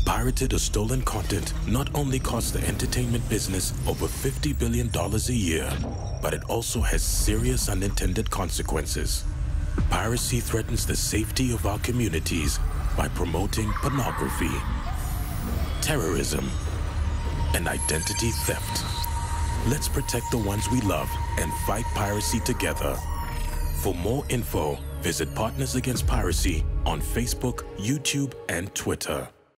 Pirated or stolen content not only costs the entertainment business over $50 billion a year, but it also has serious unintended consequences. Piracy threatens the safety of our communities by promoting pornography, terrorism, and identity theft. Let's protect the ones we love and fight piracy together. For more info, visit Partners Against Piracy on Facebook, YouTube, and Twitter.